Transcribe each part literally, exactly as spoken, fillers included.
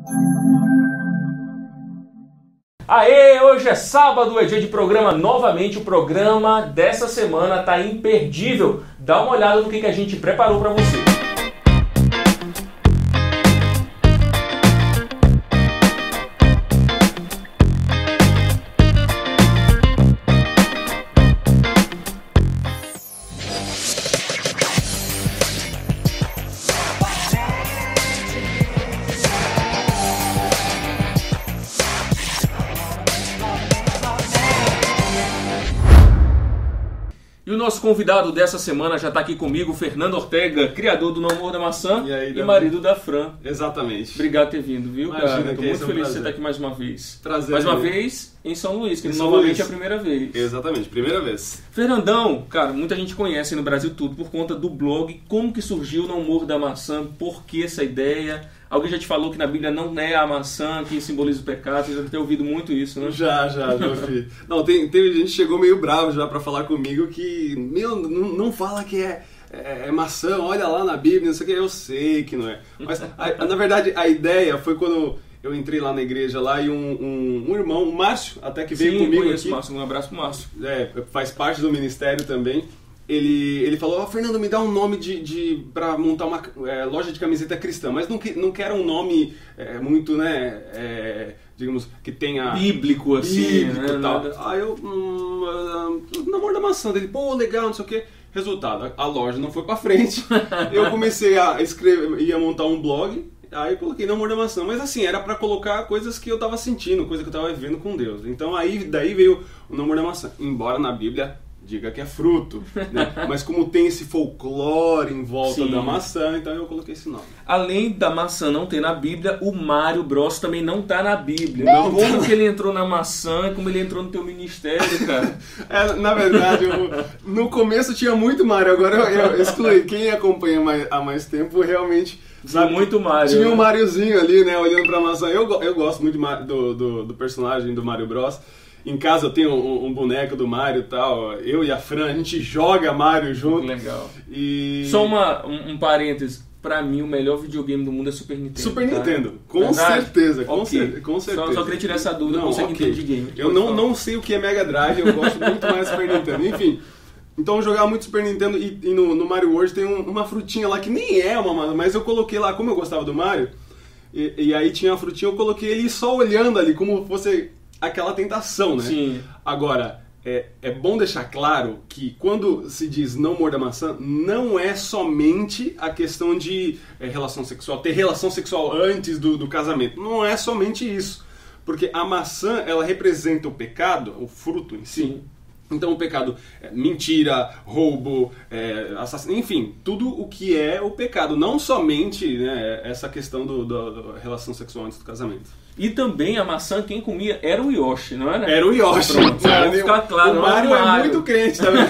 Aê, hoje é sábado, é dia de programa novamente. O programa dessa semana tá imperdível. Dá uma olhada no que, que a gente preparou para você. E o nosso convidado dessa semana já está aqui comigo, Fernando Ortega, criador do Namor da Maçã e, aí, e marido da Fran. Exatamente. Obrigado por ter vindo, viu, Imagina, cara? Estou muito é um feliz de prazer. você estar aqui mais uma vez. Prazer. Mais uma mesmo. vez em São Luís, que Em São novamente Luís. é a primeira vez. Exatamente, primeira vez. Fernandão, cara, muita gente conhece no Brasil tudo por conta do blog. Como que surgiu o Namor da Maçã? Por que essa ideia? Alguém já te falou que na Bíblia não é a maçã que simboliza o pecado? Você já deve ter ouvido muito isso, né? Já, já, já ouvi. Não, tem, tem gente que chegou meio bravo já pra falar comigo que, meu, não, não fala que é, é, é maçã, olha lá na Bíblia, não sei o que, eu sei que não é. Mas, a, na verdade, a ideia foi quando eu entrei lá na igreja lá e um, um, um irmão, o Márcio, até que veio Sim, comigo conheço aqui. o Márcio. Um abraço pro Márcio. É, faz parte do ministério também. Ele, ele falou, oh, Fernando, me dá um nome de, de, pra montar uma é, loja de camiseta cristã, mas não, que, não quero um nome é, muito, né, é, digamos, que tenha... Bíblico, assim, bíblico né? e tal. Nada- Aí eu, hum, uh, Namor da Maçã, dele, pô, legal, não sei o quê. Resultado, a, a loja não foi pra frente. Eu comecei a escrever, ia montar um blog, aí eu coloquei Namor da Maçã, mas assim, era pra colocar coisas que eu tava sentindo, coisa que eu tava vivendo com Deus. Então aí, daí veio o Namor da Maçã, embora na Bíblia diga que é fruto, né? Mas como tem esse folclore em volta Sim. da maçã, então eu coloquei esse nome. Além da maçã não ter na Bíblia, o Mário Bros também não tá na Bíblia. Não como tá. que ele entrou na maçã, como ele entrou no teu ministério, cara? É, na verdade, eu, no começo tinha muito Mário, agora eu, eu excluí. Quem acompanha mais, há mais tempo realmente Tinha muito Mário. tinha né? um Máriozinho ali, né, olhando pra maçã. Eu, go- eu gosto muito de Ma- do, do, do personagem do Mário Bros. Em casa eu tenho um, um boneco do Mário e tal. Eu e a Fran, a gente joga Mário junto. Legal. E... Só uma, um, um parênteses. Pra mim, o melhor videogame do mundo é Super Nintendo. Super tá? Nintendo, com Verdade? certeza, com, Ok. cer- com certeza. Só, só queria tirar essa dúvida, Não, não, você ok. que entende de game. Eu não, não sei o que é Mega Drive, eu gosto muito mais do Super Nintendo. Enfim, então eu jogava muito Super Nintendo e, e no, no Mario World tem um- uma frutinha lá que nem é uma maçã, mas eu coloquei lá, como eu gostava do Mario, e, e aí tinha a frutinha, eu coloquei ele só olhando ali, como fosse aquela tentação, né? Sim. Agora, é, é bom deixar claro que quando se diz não morda maçã, não é somente a questão de é, relação sexual, ter relação sexual antes do, do casamento. Não é somente isso. Porque a maçã, ela representa o pecado, o fruto em si. Sim. Então o pecado é mentira, roubo, é, assassino, enfim, tudo o que é o pecado. Não somente, né, essa questão do, do, da relação sexual antes do casamento. E também a maçã, quem comia era o Yoshi, não era? Era o Yoshi. Pronto, Não, vamos ficar claro, o não é o Mário é Mário. muito crente também.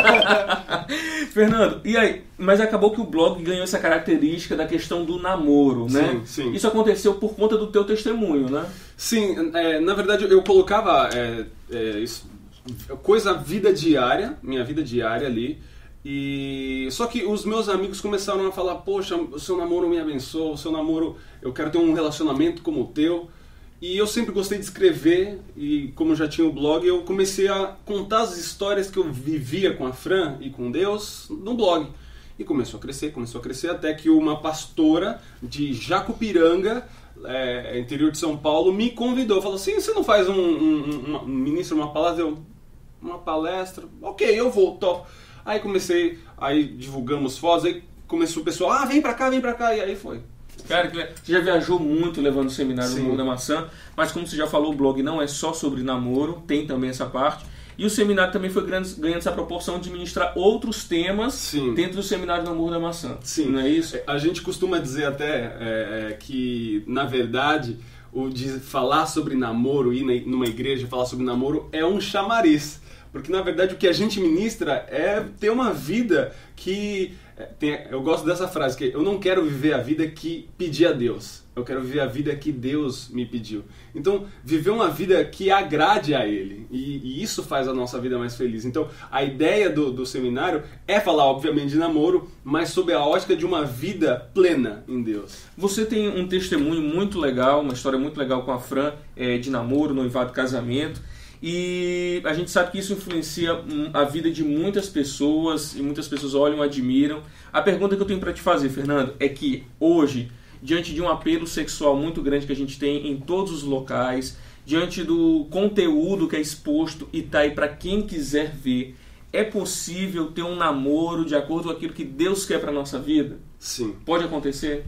Fernando, e aí? Mas acabou que o blog ganhou essa característica da questão do namoro, né? Sim, sim. Isso aconteceu por conta do teu testemunho, né? Sim, é, na verdade eu colocava é, é, isso, coisa, vida diária, minha vida diária ali. E só que os meus amigos começaram a falar, poxa, o seu namoro me abençoa, o seu namoro, eu quero ter um relacionamento como o teu. E eu sempre gostei de escrever e como já tinha o blog, eu comecei a contar as histórias que eu vivia com a Fran e com Deus no blog. E começou a crescer, começou a crescer, até que uma pastora de Jacupiranga, é, interior de São Paulo, me convidou. Falou assim, você não faz um, um, um, um ministro, uma palestra? Eu, uma palestra? Ok, eu vou, top. Aí comecei, aí divulgamos fotos, aí começou o pessoal, ah, vem pra cá, vem pra cá, e aí foi. Cara, que le- você já viajou muito levando o seminário Sim. no Mundo da Maçã, mas como você já falou, o blog não é só sobre namoro, tem também essa parte. E o seminário também foi ganhando, ganhando essa proporção de ministrar outros temas Sim. dentro do seminário do Namor da Maçã. Sim. Não é isso? A gente costuma dizer até é, é, que, na verdade, o de falar sobre namoro, ir na- numa igreja falar sobre namoro é um chamariz. Porque, na verdade, o que a gente ministra é ter uma vida que Tem, eu gosto dessa frase, que eu não quero viver a vida que pedi a Deus. Eu quero viver a vida que Deus me pediu. Então, viver uma vida que agrade a Ele. E, e isso faz a nossa vida mais feliz. Então, a ideia do, do seminário é falar, obviamente, de namoro, mas sob a ótica de uma vida plena em Deus. Você tem um testemunho muito legal, uma história muito legal com a Fran, é, de namoro, noivado, casamento. E a gente sabe que isso influencia a vida de muitas pessoas, e muitas pessoas olham e admiram. A pergunta que eu tenho para te fazer, Fernando, é que hoje, diante de um apelo sexual muito grande que a gente tem em todos os locais, diante do conteúdo que é exposto e tá aí para quem quiser ver, é possível ter um namoro de acordo com aquilo que Deus quer para nossa vida? Sim. Pode acontecer?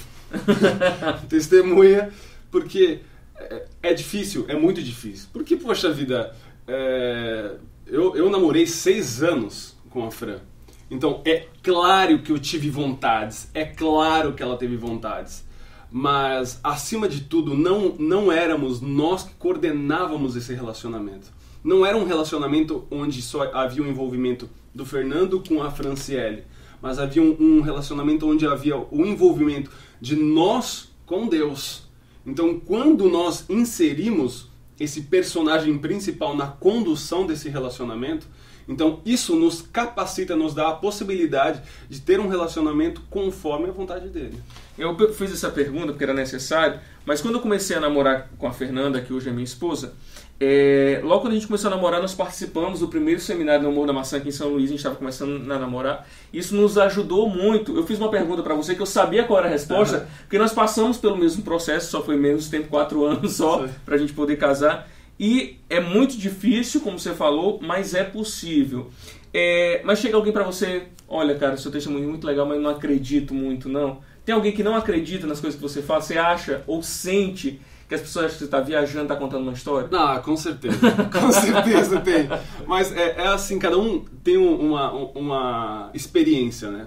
Testemunha, porque é difícil, é muito difícil. Porque, poxa vida, é... eu, eu namorei seis anos com a Fran. Então, é claro que eu tive vontades, é claro que ela teve vontades. Mas, acima de tudo, não, não éramos nós que coordenávamos esse relacionamento. Não era um relacionamento onde só havia o envolvimento do Fernando com a Franciele. Mas havia um, um relacionamento onde havia o envolvimento de nós com Deus. Então, quando nós inserimos esse personagem principal na condução desse relacionamento, então isso nos capacita, nos dá a possibilidade de ter um relacionamento conforme a vontade dele. Eu fiz essa pergunta porque era necessário, mas quando eu comecei a namorar com a Fernanda, que hoje é minha esposa, é, logo quando a gente começou a namorar, nós participamos do primeiro seminário do Amor da Maçã aqui em São Luís, a gente estava começando a namorar. Isso nos ajudou muito. Eu fiz uma pergunta para você que eu sabia qual era a resposta, uhum. porque nós passamos pelo mesmo processo, só foi menos tempo, quatro anos só, para a gente poder casar. E é muito difícil, como você falou, mas é possível. É, mas chega alguém para você, olha cara, seu testemunho é muito legal, mas eu não acredito muito não. Tem alguém que não acredita nas coisas que você fala, você acha ou sente que as pessoas acham que você está viajando, está contando uma história? Ah, com certeza, com certeza tem. Mas é, é assim, cada um tem uma, uma experiência, né?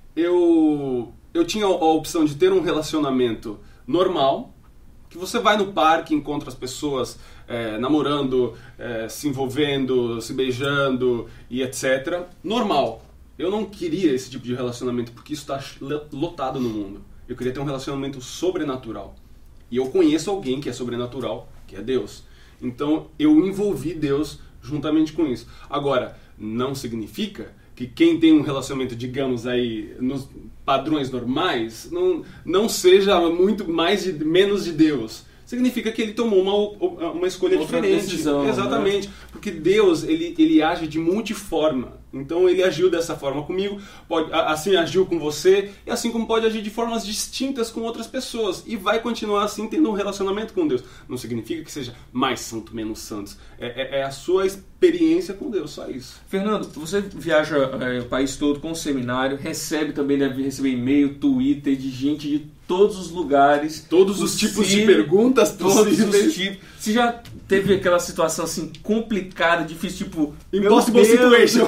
Eu, eu tinha a opção de ter um relacionamento normal, que você vai no parque, encontra as pessoas é, namorando, é, se envolvendo, se beijando e etcétera. Normal. Eu não queria esse tipo de relacionamento porque isso está lotado no mundo. Eu queria ter um relacionamento sobrenatural. E eu conheço alguém que é sobrenatural, que é Deus. Então eu envolvi Deus juntamente com isso. Agora, não significa que quem tem um relacionamento, digamos aí, nos padrões normais, não, não seja muito mais de, menos de Deus. Significa que ele tomou uma, uma escolha Outra diferente. decisão, exatamente. Né? Porque Deus, ele, ele age de multiforma. Então ele agiu dessa forma comigo, pode, assim agiu com você, e assim como pode agir de formas distintas com outras pessoas. E vai continuar assim tendo um relacionamento com Deus. Não significa que seja mais santo, menos santo. É, é, é a sua experiência com Deus, só isso. Fernando, você viaja é, o país todo com o seminário, recebe também, deve receber e-mail, Twitter, de gente de todos os lugares. Todos os tipos de perguntas possíveis. Todos os tipos. Você já teve aquela situação assim complicada, difícil, tipo... Impossible situation.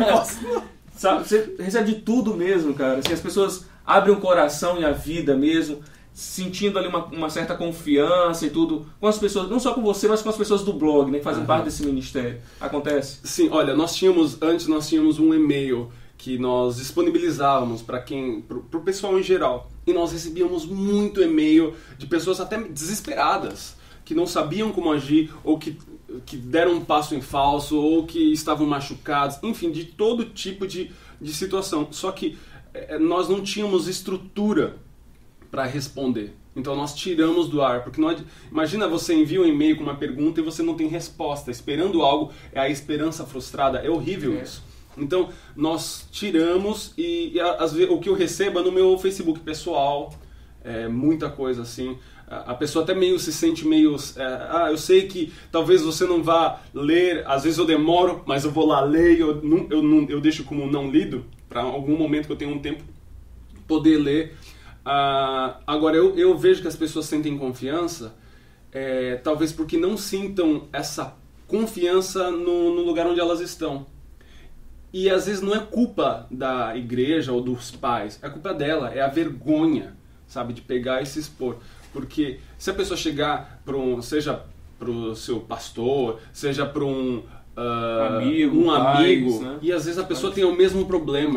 Sabe, você recebe de tudo mesmo, cara. Assim, as pessoas abrem o coração e a vida mesmo, sentindo ali uma, uma certa confiança e tudo, com as pessoas, não só com você, mas com as pessoas do blog, né, que fazem uhum. parte desse ministério. Acontece? Sim, olha, nós tínhamos, antes nós tínhamos um e-mail que nós disponibilizávamos para quem, para o pessoal em geral. E nós recebíamos muito e-mail de pessoas até desesperadas, que não sabiam como agir, ou que, que deram um passo em falso, ou que estavam machucados, enfim, de todo tipo de, de situação. Só que é, nós não tínhamos estrutura para responder. Então nós tiramos do ar, porque nós, imagina você envia um e-mail com uma pergunta e você não tem resposta, esperando algo, é a esperança frustrada, é horrível é. isso. Então nós tiramos e, e às vezes, o que eu recebo é no meu Facebook pessoal, é, muita coisa assim. A pessoa até meio se sente meio... É, ah, eu sei que talvez você não vá ler, às vezes eu demoro, mas eu vou lá ler e eu, não, eu, não, eu deixo como não lido, para algum momento que eu tenho um tempo poder ler. Ah, agora, eu, eu vejo que as pessoas sentem confiança, é, talvez porque não sintam essa confiança no, no lugar onde elas estão. E às vezes não é culpa da igreja ou dos pais, é culpa dela, é a vergonha, sabe, de pegar e se expor. Porque se a pessoa chegar para um, seja para o seu pastor, seja para um, uh, amigo, um amigo, pais, né? E às vezes a pessoa tem o mesmo problema,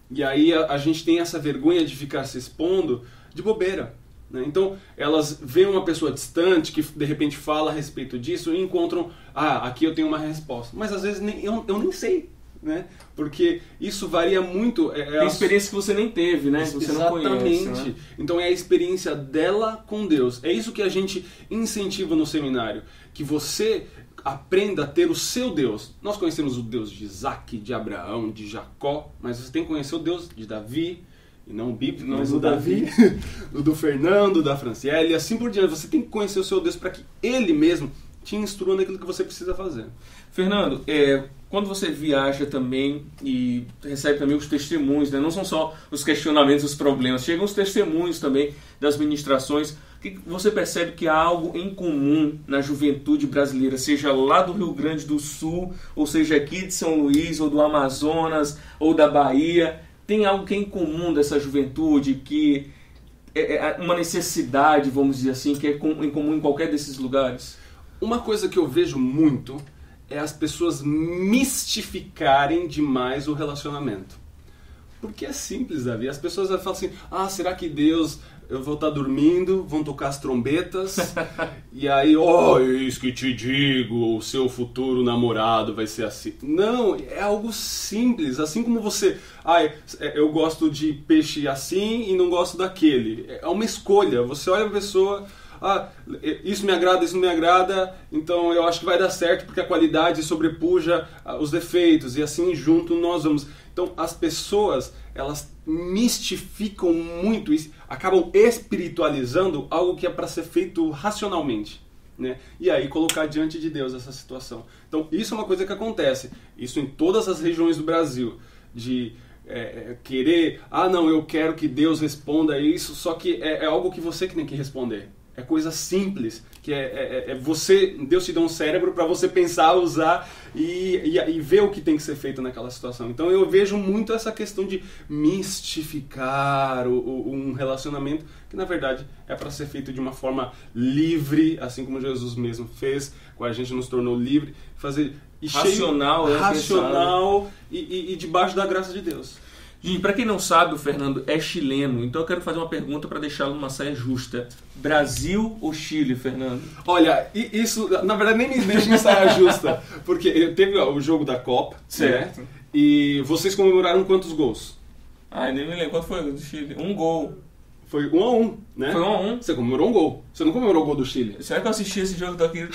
E aí a, a gente tem essa vergonha de ficar se expondo de bobeira. Né? Então, elas veem uma pessoa distante que de repente fala a respeito disso e encontram, ah, aqui eu tenho uma resposta. Mas às vezes nem, eu, eu nem sei, né? Porque isso varia muito. É, tem experiência que você nem teve, né? Que você exatamente. Não conhece, né? Então é a experiência dela com Deus. É isso que a gente incentiva no seminário. Que você aprenda a ter o seu Deus. Nós conhecemos o Deus de Isaac, de Abraão, de Jacó, mas você tem que conhecer o Deus de Davi, e não o bíblico, não mas o o Davi, Davi. o do Fernando, da Franciele, e assim por diante. Você tem que conhecer o seu Deus para que Ele mesmo te instrua naquilo que você precisa fazer. Fernando, é, quando você viaja também e recebe também os testemunhos, né? Não são só os questionamentos, os problemas, chegam os testemunhos também das ministrações, que você percebe que há algo em comum na juventude brasileira, seja lá do Rio Grande do Sul, ou seja aqui de São Luís, ou do Amazonas, ou da Bahia. Tem algo que é em comum dessa juventude, que é uma necessidade, vamos dizer assim, que é em comum em qualquer desses lugares? Uma coisa que eu vejo muito é as pessoas mistificarem demais o relacionamento. Porque é simples, Davi. As pessoas falam assim, ah, será que Deus... Eu vou estar dormindo, vão tocar as trombetas, e aí, oh, eis que te digo, o seu futuro namorado vai ser assim. Não, é algo simples, assim como você, ah, eu gosto de peixe assim e não gosto daquele. É uma escolha, você olha a pessoa, ah, isso me agrada, isso não me agrada, então eu acho que vai dar certo porque a qualidade sobrepuja os defeitos, e assim junto nós vamos. Então as pessoas, elas mistificam muito isso, acabam espiritualizando algo que é para ser feito racionalmente, né? E aí colocar diante de Deus essa situação. Então isso é uma coisa que acontece, isso em todas as regiões do Brasil, de é, querer, ah não, eu quero que Deus responda isso, só que é, é algo que você que tem que responder. É coisa simples, que é, é, é você, Deus te dá um cérebro para você pensar, usar e, e, e ver o que tem que ser feito naquela situação. Então eu vejo muito essa questão de mistificar o, o, um relacionamento que na verdade é para ser feito de uma forma livre, assim como Jesus mesmo fez, com a gente nos tornou livre, fazer e racional, cheio, é racional e, e, e debaixo da graça de Deus. Gente, para quem não sabe, o Fernando é chileno, então eu quero fazer uma pergunta para deixá-lo numa saia justa. Brasil ou Chile, Fernando? Olha, isso, na verdade, nem me deixa em saia justa, porque teve ó, o jogo da Copa, certo? Né? E vocês comemoraram quantos gols? Ai, nem me lembro. Quanto foi o do Chile? Um gol. Foi um a um, né? Foi um a um? Você comemorou um gol. Você não comemorou o gol do Chile? Será que eu assisti esse jogo daqui?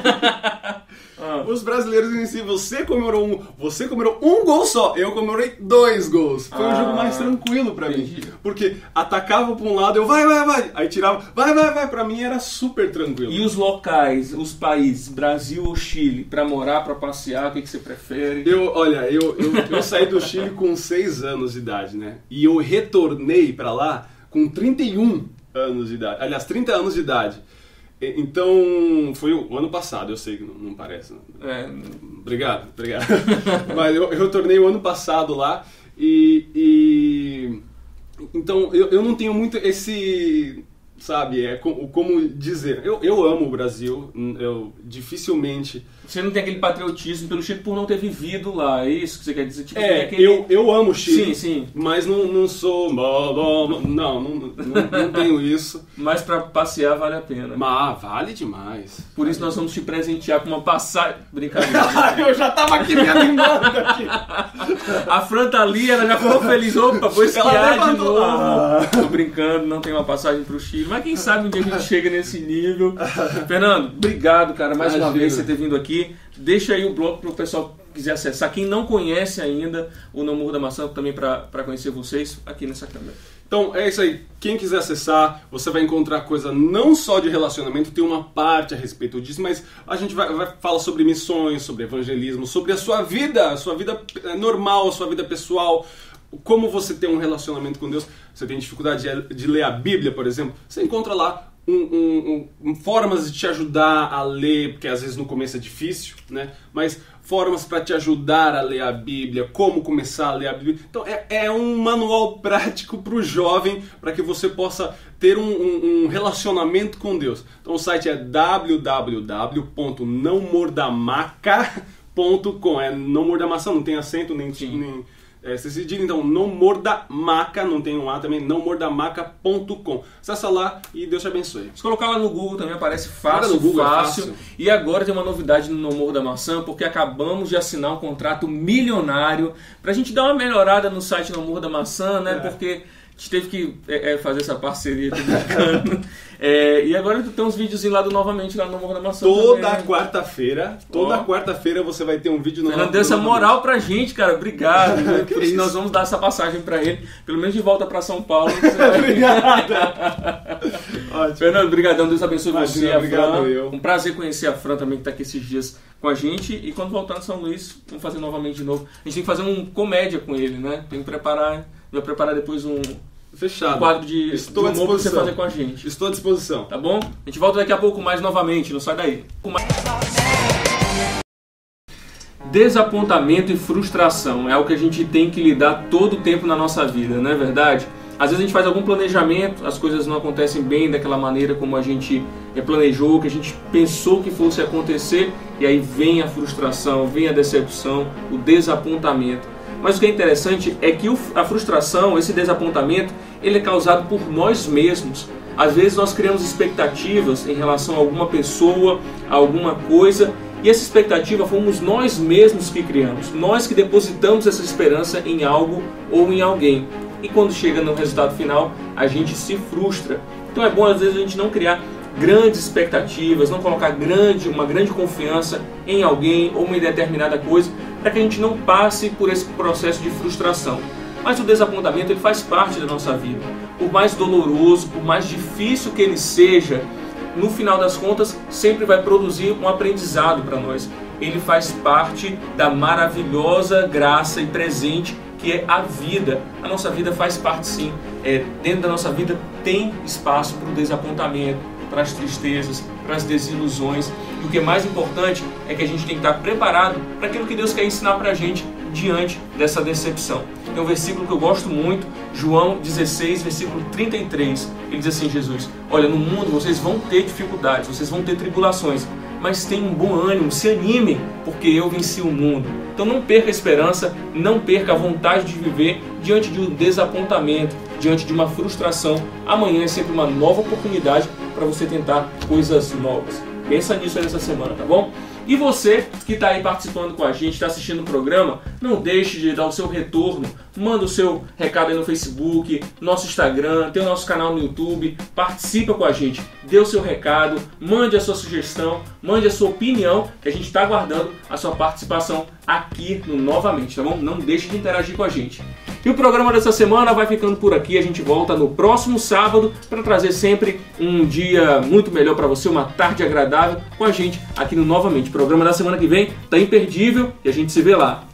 Ah. Os brasileiros em si, você comemorou um, você comemorou um gol só, eu comemorei dois gols. Foi ah, um jogo mais tranquilo pra entendi. mim, porque atacava pra um lado, eu vai, vai, vai, aí tirava, vai, vai, vai, pra mim era super tranquilo. E os locais, os países, Brasil ou Chile, pra morar, pra passear, o que, que você prefere? Eu, olha, eu, eu, eu saí do Chile com seis anos de idade, né? E eu retornei pra lá com trinta e um anos de idade, aliás, trinta anos de idade. Então, foi o ano passado, eu sei que não, não parece. Não. É. Obrigado, obrigado. Mas eu, eu retornei o ano passado lá e... e então, eu, eu não tenho muito esse... Sabe, é como, como dizer... Eu, eu amo o Brasil, eu dificilmente... Você não tem aquele patriotismo pelo Chile por não ter vivido lá, é isso que você quer dizer? Tipo, é, aquele... eu, eu amo o Chile, sim, sim. Mas não, não sou... Não, não, não, não tenho isso. Mas pra passear vale a pena. Mas vale demais. Por isso nós vamos te presentear com uma passagem... Brincadeira. Eu já tava aqui me animando aqui. A Fran tá ali, ela já ficou feliz. Opa, vou esquiar de novo. Ah. Tô brincando, não tem uma passagem pro Chile. Mas quem sabe um dia a gente chega nesse nível. Fernando, obrigado, cara, mais Imagina. uma vez você ter vindo aqui. Deixa aí o blog pro pessoal que quiser acessar. Quem não conhece ainda o Não Morda da Maçã, também para conhecer vocês, aqui nessa câmera. Então é isso aí. Quem quiser acessar, você vai encontrar coisa não só de relacionamento, tem uma parte a respeito disso, mas a gente vai, vai falar sobre missões, sobre evangelismo, sobre a sua vida, a sua vida normal, a sua vida pessoal. Como você tem um relacionamento com Deus. Você tem dificuldade de, de ler a Bíblia, por exemplo, você encontra lá um, um, um, formas de te ajudar a ler, porque às vezes no começo é difícil, né? Mas formas para te ajudar a ler a Bíblia, como começar a ler a Bíblia. Então é, é um manual prático para o jovem, para que você possa ter um, um, um relacionamento com Deus. Então o site é w w w ponto não mordamaca ponto com. É não mordamação, não tem acento nem... nem É, você se diga então, não morda maca, não tem um A também, não morda maca ponto com. Acessa lá e Deus te abençoe. Se colocar lá no Google também aparece fácil, no Google, fácil. É fácil. E agora tem uma novidade no No Morro da Maçã, porque acabamos de assinar um contrato milionário pra gente dar uma melhorada no site No Morro da Maçã, né? É. Porque a gente teve que é, é, fazer essa parceria aqui bacana. É, e agora tem uns vídeos lá do novamente lá no Morro da Maçã. Toda quarta-feira, toda oh. quarta-feira você vai ter um vídeo no Fernando deu essa moral pra gente, cara. Obrigado. Né? E nós vamos dar essa passagem pra ele, pelo menos de volta pra São Paulo. Obrigado. Fernando, brigadão. Deus abençoe Imagina, você, a obrigado, Fran. eu. Um prazer conhecer a Fran também, que tá aqui esses dias com a gente. E quando voltar no São Luís, vamos fazer novamente de novo. A gente tem que fazer um comédia com ele, né? Tem que preparar, vai preparar depois um... Fechado. Um quadro de, Estou de humor pra você fazer com a gente. Estou à disposição. Tá bom? A gente volta daqui a pouco mais novamente, não sai daí. Desapontamento e frustração é algo que a gente tem que lidar todo o tempo na nossa vida, não é verdade? Às vezes a gente faz algum planejamento, as coisas não acontecem bem daquela maneira como a gente planejou, que a gente pensou que fosse acontecer, e aí vem a frustração, vem a decepção, o desapontamento. Mas o que é interessante é que a frustração, esse desapontamento, ele é causado por nós mesmos. Às vezes nós criamos expectativas em relação a alguma pessoa, a alguma coisa, e essa expectativa fomos nós mesmos que criamos. Nós que depositamos essa esperança em algo ou em alguém. E quando chega no resultado final, a gente se frustra. Então é bom às vezes a gente não criar grandes expectativas, não colocar grande, uma grande confiança em alguém ou em determinada coisa, para que a gente não passe por esse processo de frustração. Mas o desapontamento ele faz parte da nossa vida. Por mais doloroso, por mais difícil que ele seja, no final das contas sempre vai produzir um aprendizado para nós. Ele faz parte da maravilhosa graça e presente que é a vida. A nossa vida faz parte sim. É, dentro da nossa vida tem espaço para o desapontamento, para as tristezas, para as desilusões. E o que é mais importante é que a gente tem que estar preparado para aquilo que Deus quer ensinar para a gente diante dessa decepção. Tem um versículo que eu gosto muito, João dezesseis, versículo trinta e três. Ele diz assim, Jesus, olha, no mundo vocês vão ter dificuldades, vocês vão ter tribulações, mas tenham um bom ânimo, se animem, porque eu venci o mundo. Então não perca a esperança, não perca a vontade de viver diante de um desapontamento, diante de uma frustração. Amanhã é sempre uma nova oportunidade para você tentar coisas novas. Pensa nisso aí nessa semana, tá bom? E você que está aí participando com a gente, está assistindo o programa, não deixe de dar o seu retorno, manda o seu recado aí no Facebook, nosso Instagram, tem o nosso canal no YouTube, participa com a gente, dê o seu recado, mande a sua sugestão, mande a sua opinião, que a gente está aguardando a sua participação aqui no Novamente, tá bom? Não deixe de interagir com a gente. E o programa dessa semana vai ficando por aqui, a gente volta no próximo sábado para trazer sempre um dia muito melhor para você, uma tarde agradável com a gente aqui no Novamente. O programa da semana que vem tá imperdível e a gente se vê lá.